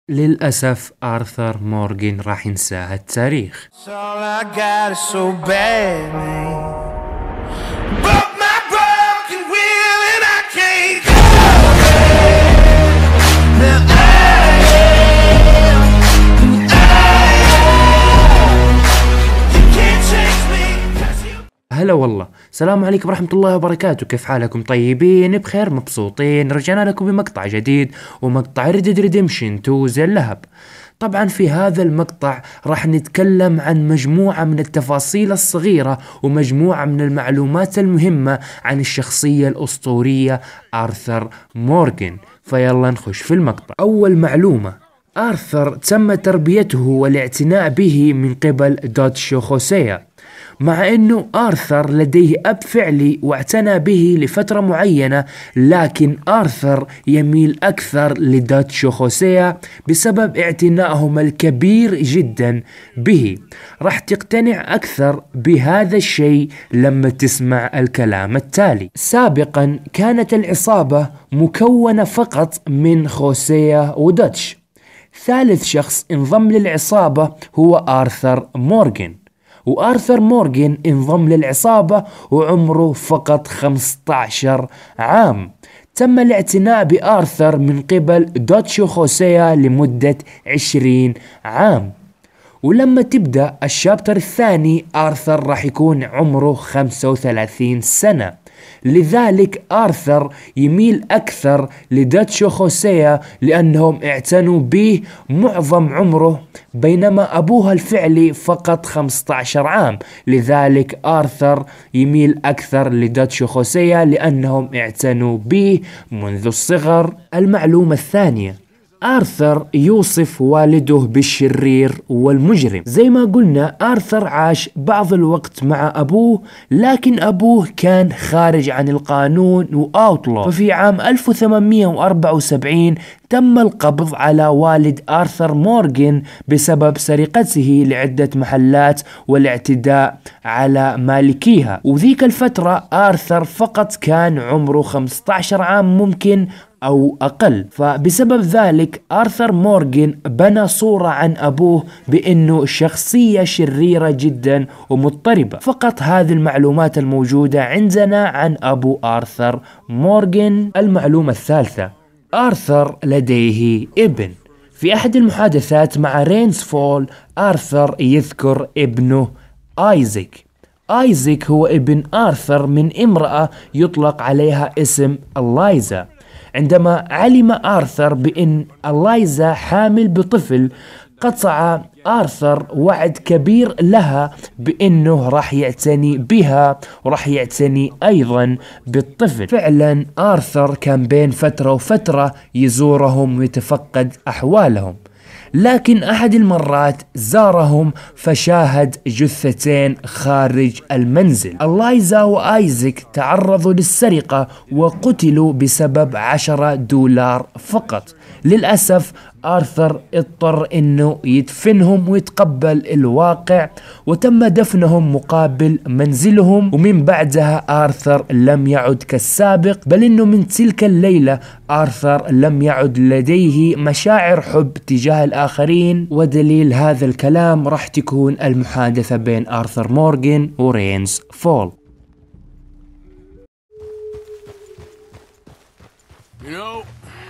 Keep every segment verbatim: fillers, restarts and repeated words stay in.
للأسف آرثر مورغان راح ينساها التاريخ. هلا والله، السلام عليكم ورحمة الله وبركاته. كيف حالكم؟ طيبين بخير مبسوطين؟ رجعنا لكم بمقطع جديد ومقطع Red Dead Redemption تو زي اللهب. طبعا في هذا المقطع راح نتكلم عن مجموعة من التفاصيل الصغيرة ومجموعة من المعلومات المهمة عن الشخصية الأسطورية آرثر مورغان. فيلا نخش في المقطع. أول معلومة، آرثر تم تربيته والاعتناء به من قبل دوتشو خوسيا. مع انه آرثر لديه اب فعلي واعتنى به لفترة معينة، لكن آرثر يميل اكثر لدوتشو خوسيا بسبب اعتنائهم الكبير جدا به. راح تقتنع اكثر بهذا الشيء لما تسمع الكلام التالي. سابقا كانت العصابة مكونة فقط من خوسيا ودوتش. ثالث شخص انضم للعصابة هو آرثر مورغان، وآرثر مورغان انضم للعصابة وعمره فقط خمسة عشر عام. تم الاعتناء بآرثر من قبل دوتشو خوسيا لمدة عشرين عام. ولما تبدأ الشابتر الثاني آرثر راح يكون عمره خمسة وثلاثين سنة، لذلك آرثر يميل أكثر لدوتشو خوسيا لأنهم اعتنوا به معظم عمره، بينما أبوه الفعلي فقط خمسة عشر عام. لذلك آرثر يميل أكثر لدوتشو خوسيا لأنهم اعتنوا به منذ الصغر. المعلومة الثانية، آرثر يوصف والده بالشرير والمجرم. زي ما قلنا آرثر عاش بعض الوقت مع أبوه، لكن أبوه كان خارج عن القانون وأوتلو. ففي عام ألف وثمانمئة وأربعة وسبعين تم القبض على والد آرثر مورغان بسبب سرقته لعدة محلات والاعتداء على مالكيها. وذيك الفترة آرثر فقط كان عمره خمسة عشر عام ممكن أو أقل. فبسبب ذلك آرثر مورغان بنى صورة عن أبوه بأنه شخصية شريرة جدا ومضطربة. فقط هذه المعلومات الموجودة عندنا عن أبو آرثر مورغان. المعلومة الثالثة، آرثر لديه ابن. في أحد المحادثات مع رينز فول آرثر يذكر ابنه آيزيك. آيزيك هو ابن آرثر من امرأة يطلق عليها اسم إلايزا. عندما علم آرثر بأن إلايزا حامل بطفل، قطع آرثر وعد كبير لها بأنه راح يعتني بها وراح يعتني أيضا بالطفل. فعلا آرثر كان بين فترة وفترة يزورهم ويتفقد أحوالهم، لكن أحد المرات زارهم فشاهد جثتين خارج المنزل. إلايزا وآيزيك تعرضوا للسرقة وقتلوا بسبب عشرة دولار فقط. للأسف آرثر اضطر انه يدفنهم ويتقبل الواقع، وتم دفنهم مقابل منزلهم. ومن بعدها آرثر لم يعد كالسابق، بل انه من تلك الليلة آرثر لم يعد لديه مشاعر حب تجاه الآخرين. ودليل هذا الكلام راح تكون المحادثة بين آرثر مورغان ورينز فول. You know,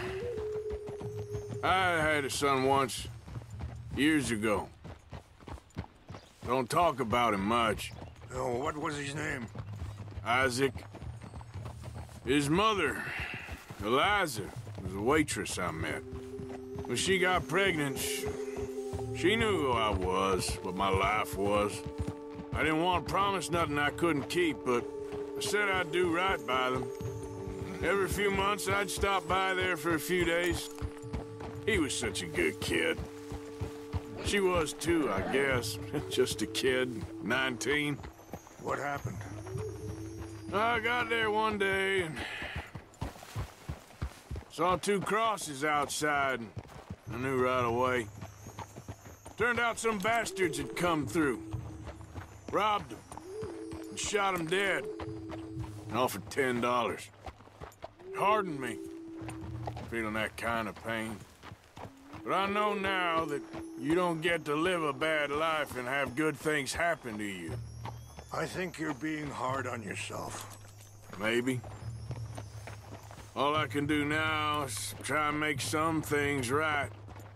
I had a son once, years ago. Don't talk about him much. Oh, what was his name? Isaac. His mother, Eliza, was a waitress I met. When she got pregnant, she, she knew who I was, what my life was. I didn't want to promise nothing I couldn't keep, but I said I'd do right by them. Every few months, I'd stop by there for a few days. He was such a good kid. She was too, I guess. Just a kid, nineteen. What happened? I got there one day and saw two crosses outside, and I knew right away. Turned out some bastards had come through, robbed them, and shot them dead, and offered ten dollars. It hardened me, feeling that kind of pain. But But I know now that you don't get to live a bad life and have good things happen to you. I think you're being hard on yourself. Maybe. All I can do now is try and make some things right.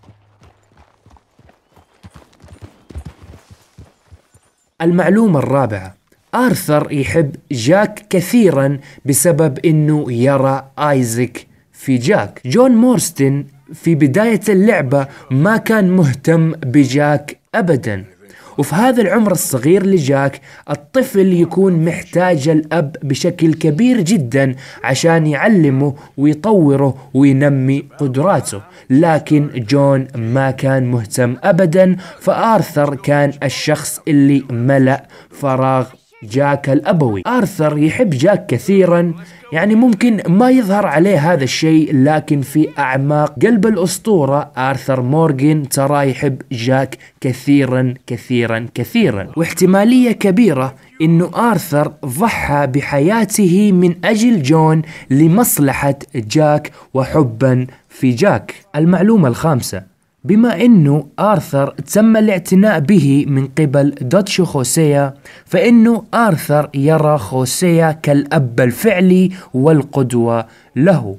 المعلومة الرابعة: آرثر يحب جاك كثيرا بسبب انه يرى آيزك في جاك. جون مورستن في بداية اللعبة ما كان مهتم بجاك ابدا، وفي هذا العمر الصغير لجاك الطفل يكون محتاج الأب بشكل كبير جدا عشان يعلمه ويطوره وينمي قدراته، لكن جون ما كان مهتم أبدا، فآرثر كان الشخص اللي ملأ فراغ جاك الأبوي. آرثر يحب جاك كثيرا، يعني ممكن ما يظهر عليه هذا الشيء، لكن في أعماق قلب الأسطورة آرثر مورغان ترى يحب جاك كثيرا كثيرا كثيرا، واحتمالية كبيرة إنه آرثر ضحى بحياته من أجل جون لمصلحة جاك وحبا في جاك. المعلومة الخامسة: بما أنه آرثر تم الاعتناء به من قبل دوتش خوسيا، فإنه آرثر يرى خوسيا كالأب الفعلي والقدوة له.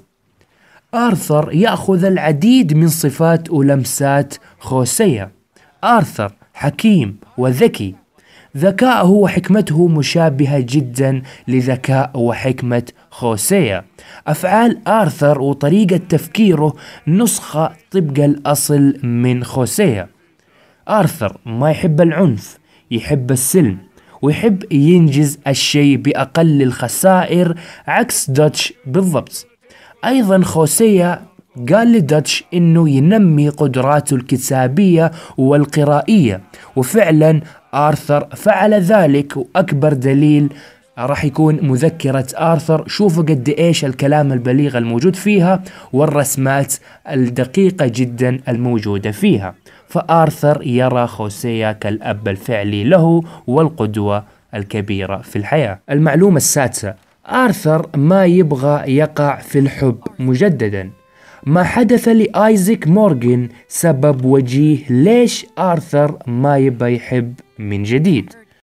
آرثر يأخذ العديد من صفات ولمسات خوسيا. آرثر حكيم وذكي، ذكاءه وحكمته مشابهة جدا لذكاء وحكمة خوسيا. أفعال آرثر وطريقة تفكيره نسخة طبق الأصل من خوسيا. آرثر ما يحب العنف، يحب السلم، ويحب ينجز الشيء بأقل الخسائر عكس دوتش بالضبط. أيضا خوسيا قال لدوتش إنه ينمي قدراته الكتابية والقرائية، وفعلا آرثر فعل ذلك، وأكبر دليل راح يكون مذكرة آرثر. شوفوا قد إيش الكلام البليغ الموجود فيها والرسمات الدقيقة جدا الموجودة فيها. فآرثر يرى خوسيا كالأب الفعلي له والقدوة الكبيرة في الحياة. المعلومة السادسة: آرثر ما يبغى يقع في الحب مجددا. ما حدث لآيزك مورغان سبب وجيه ليش آرثر ما يبغى يحب من جديد.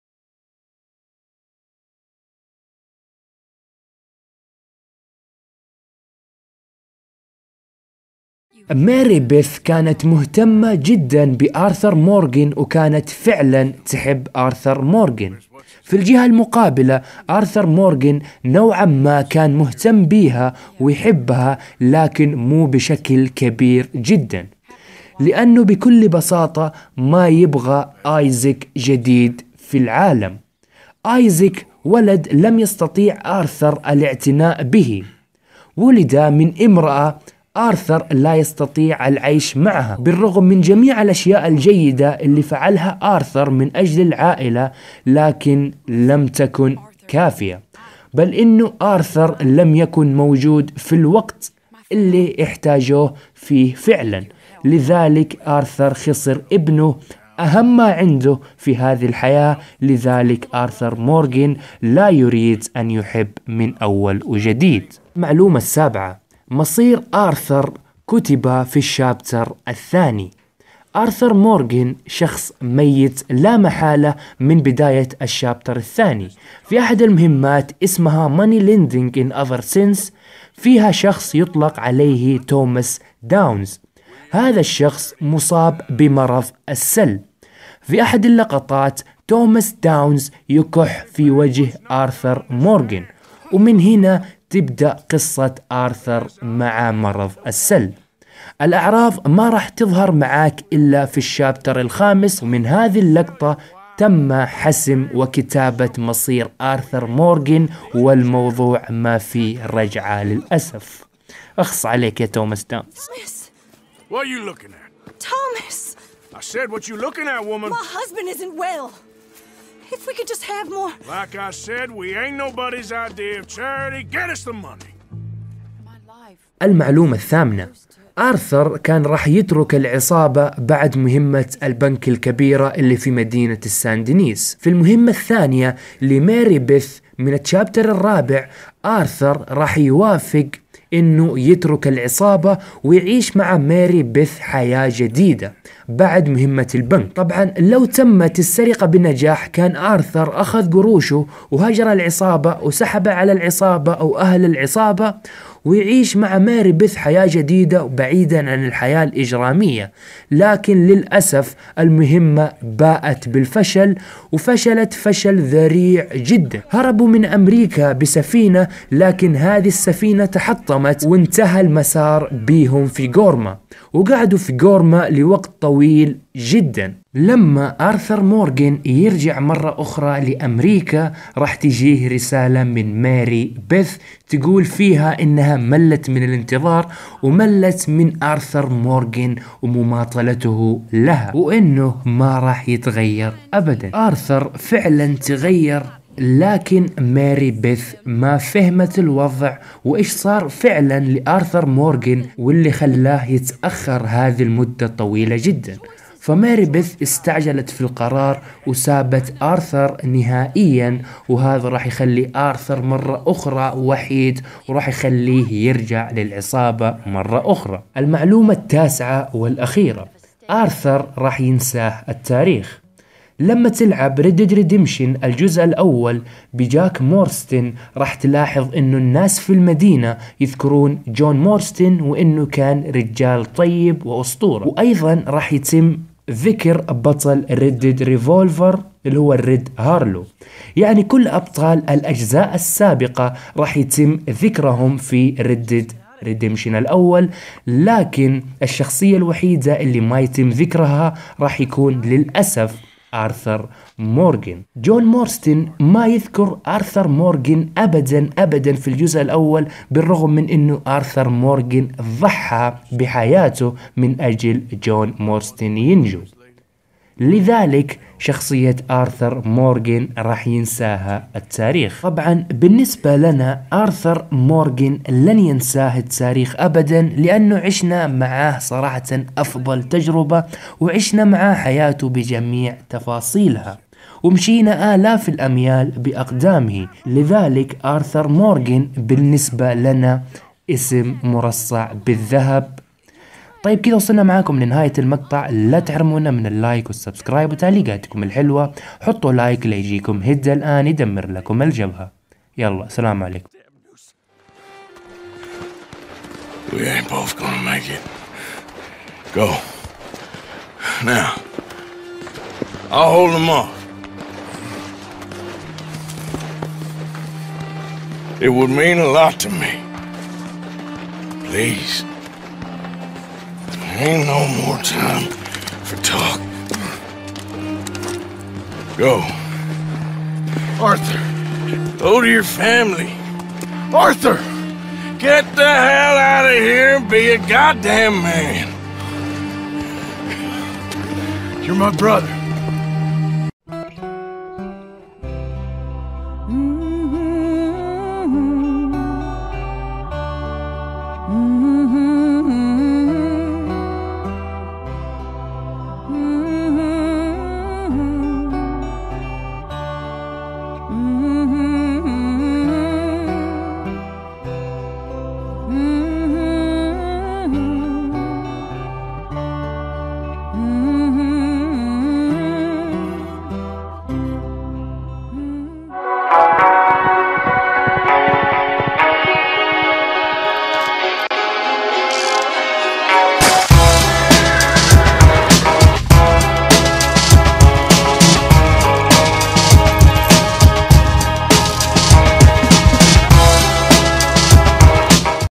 ماري بيث كانت مهتمة جدا بآرثر مورغان، وكانت فعلا تحب آرثر مورغان. في الجهة المقابلة آرثر مورغان نوعا ما كان مهتم بيها ويحبها، لكن مو بشكل كبير جدا، لأنه بكل بساطة ما يبغى آيزك جديد في العالم. آيزك ولد لم يستطيع آرثر الاعتناء به، ولد من امرأة آرثر لا يستطيع العيش معها، بالرغم من جميع الأشياء الجيدة اللي فعلها آرثر من أجل العائلة، لكن لم تكن كافية، بل إنه آرثر لم يكن موجود في الوقت اللي احتاجوه فيه فعلا. لذلك آرثر خسر ابنه أهم ما عنده في هذه الحياة. لذلك آرثر مورغان لا يريد أن يحب من أول وجديد. المعلومة السابعة: مصير آرثر كتب في الشابتر الثاني. آرثر مورغان شخص ميت لا محالة من بداية الشابتر الثاني. في أحد المهمات اسمها Money Lending in Other Sense، فيها شخص يطلق عليه توماس داونز. هذا الشخص مصاب بمرض السل. في أحد اللقطات توماس داونز يكح في وجه آرثر مورغان، ومن هنا تبدأ قصة آرثر مع مرض السل. الأعراض ما راح تظهر معاك إلا في الشابتر الخامس، ومن هذه اللقطة تم حسم وكتابة مصير آرثر مورغان، والموضوع ما فيه رجعة للأسف. أخص عليك يا توماس داونز. What are you looking at? Thomas! I said what you looking at, woman. My husband isn't well. If we could just have more... Like I said, we ain't nobody's idea of charity. Get us the money. المعلومة الثامنة: آرثر كان راح يترك العصابة بعد مهمة البنك الكبيرة اللي في مدينة الساندنيس. في المهمة الثانية لماري بيث من الشابتر الرابع، آرثر راح يوافق انه يترك العصابة ويعيش مع ماري بيث حياة جديدة بعد مهمة البنك. طبعا لو تمت السرقة بنجاح كان آرثر أخذ قروشه وهجر العصابة وسحب على العصابة أو أهل العصابة ويعيش مع ماري بيث حياة جديدة بعيدا عن الحياة الإجرامية. لكن للأسف المهمة باءت بالفشل وفشلت فشل ذريع جدا. هربوا من أمريكا بسفينة لكن هذه السفينة تحطمت وانتهى المسار بيهم في غورما وقعدوا في غورما لوقت طويل جدا. لما آرثر مورغان يرجع مرة أخرى لأمريكا راح تجيه رسالة من ماري بيث تقول فيها إنها ملت من الانتظار وملت من آرثر مورغان ومماطلته لها وإنه ما راح يتغير أبدا. آرثر فعلا تغير لكن ماري بيث ما فهمت الوضع وإيش صار فعلا لآرثر مورغان واللي خلاه يتأخر هذه المدة طويلة جدا. فماري بيث استعجلت في القرار وسابت آرثر نهائيا وهذا راح يخلي آرثر مرة أخرى وحيد وراح يخليه يرجع للعصابة مرة أخرى. المعلومة التاسعة والأخيرة، آرثر راح ينساه التاريخ. لما تلعب Red Dead Redemption الجزء الأول بجاك مورستن راح تلاحظ إنه الناس في المدينة يذكرون جون مورستن وإنه كان رجال طيب وأسطورة. وأيضا راح يتم ذكر بطل Red Dead Revolver اللي هو الريد هارلو. يعني كل أبطال الأجزاء السابقة راح يتم ذكرهم في Red Dead Redemption الأول، لكن الشخصية الوحيدة اللي ما يتم ذكرها راح يكون للأسف آرثر مورغان. جون مورستن ما يذكر آرثر مورغان أبدا أبدا في الجزء الأول بالرغم من أنه آرثر مورغان ضحى بحياته من أجل جون مورستن ينجو. لذلك شخصية آرثر مورغان راح ينساها التاريخ. طبعا بالنسبة لنا آرثر مورغان لن ينساه التاريخ أبدا لأنه عشنا معاه صراحة أفضل تجربة وعشنا معاه حياته بجميع تفاصيلها ومشينا آلاف الأميال بأقدامه. لذلك آرثر مورغان بالنسبة لنا اسم مرصع بالذهب. طيب كده وصلنا معاكم لنهاية المقطع، لا تحرمونا من اللايك والسبسكرايب وتعليقاتكم الحلوة. حطوا لايك ليجيكم هيد الآن يدمر لكم الجبهة. يلا سلام عليكم. We ain't both gonna make it. Go. Now. I'll hold them off. It would mean a lot to me. Please. Ain't no more time for talk. Go. Arthur, go to your family. Arthur, get the hell out of here and be a goddamn man. You're my brother. Mm-hmm.